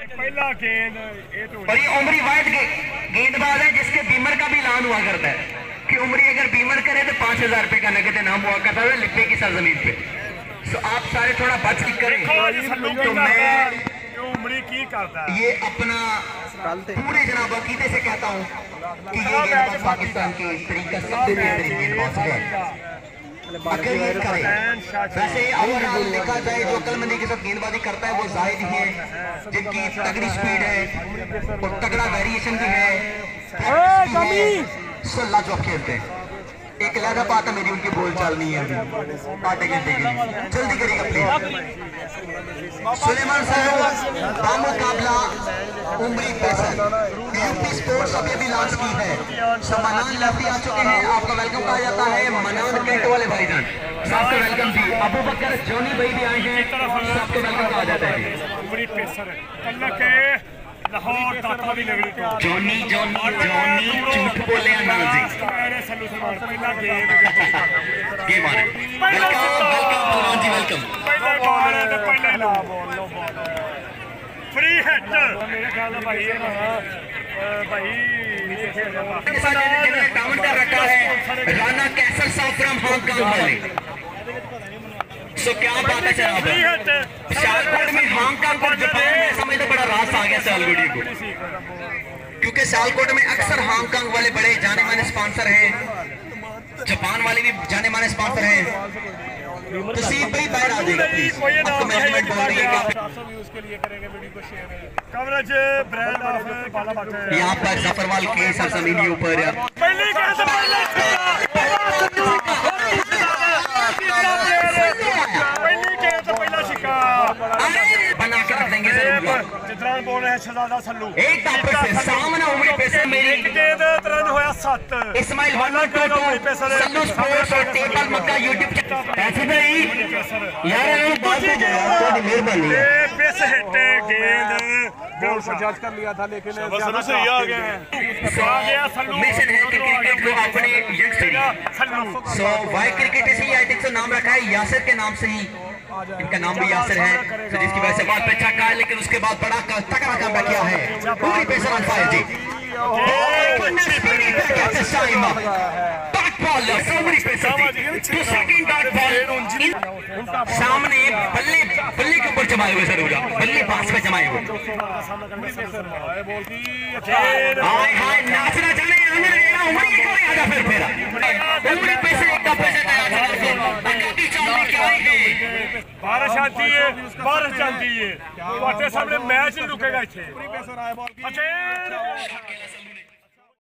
पहला गेंद और ये उमरी वाहिद गेंदबाज है जिसके बीमर का भी ऐलान हुआ करता है कि उमरी अगर बीमर करे तो 5000 रुपए का नगद इनाम हुआ करता है लिप्पे की सरजमीन पे। तो आप सारे थोड़ा बच के करें। तो मैं उमरी की करता है ये अपना पूरे जनाब अकीदे से कहता हूँ कि ये गेंदबाज पाकिस्तान के इस तरीका सबसे बेहतरीन गेंदबाज है। अगर ये करे वैसे ओवरऑल देखा जाए जो अक्लमंदी के साथ गेंदबाजी करता है वो जाहिद ही है जिनकी तगड़ी स्पीड है और तगड़ा वेरिएशन भी है। सल्ला जो खेलते हैं एक लहदा बात है मेरी उनकी बोलचाल नहीं है अभी आधे घंटे के लिए जल्दी करिएगा प्लीज। सुलेमान साहब मुकाबला उमरी पेसर यूपी स्पोर्ट्स अभी अभी लॉन्च की है। मनान लफ्ती आ चुके हैं आपका वेलकम कहा जाता है। मनान कैंटो वाले भाईजान सबका वेलकम जी। अबू बकर जोनी भाई भी आए हैं सबको वेलकम कहा जाता है। उमरी पेसर लाहौर दाता भी लगड़ी तो जोनी जोनी जोनी झूठ बोले ना जी मेरे सल्लू समान पहला गेंद के मारे वेलकम वेलकम जी वेलकम। पहला बॉल है तो पहले ला बॉल लो बॉल फ्री हिट मेरे ख्याल में भाई भाई जिन्होंने डाउन कर रखा है Rana castle south from Hong Kong वाले। सो क्या बात है जनाब सियालकोट में हांगकांग और जापान में समझ तो बड़ा रास आ गया सियालकोटी को क्योंकि सियालकोट में अक्सर हांगकांग वाले बड़े जाने माने स्पॉन्सर हैं जापान वाले भी जाने माने स्पॉन्सर हैं। तसीब भाई बाहर आ जाएगा प्लीज आपको मैनेजमेंट बोल रही है कि उसके लिए करेंगे वीडियो को शेयर कवरेज ब्रांड ऑफ बाला बात है यहाँ पर जफरवाल के सरजमीन के ऊपर पहली गेंद से पहले बना के रख देंगे जितना बोल रहे हैं शहजादा सल्लू एक सामने उमरी पेसर मेरी गेंद तरन होया 7 इस्माइल सल्लू स्पोर्ट्स और टेबल मक्का यूट्यूब ऐसे भाई यार बात हो जाए थोड़ी मेहरबानी पेस हिट गेंद बॉल पर जज कर लिया था लेकिन ज्यादा सही आ गया सल्लू मिशन है क्रिकेट को अपने youngster Sallu so why cricket से आई थिंक सो नाम रखा है यासिर के नाम से ही इनका नाम भी यासिर है तो जिसकी वजह से बहुत अच्छा कहा है लेकिन उसके बाद बड़ा तगड़ा काम किया है पूरी पेसर ऑन फायर जी। सामने बल्ले बल्ले के ऊपर जमाए हुए जरूर बल्ले पास पे जमाए हुए हाय हाय नाचना जाने बारिश आती है बारिश आती है सामने मैच नहीं रुकेगा।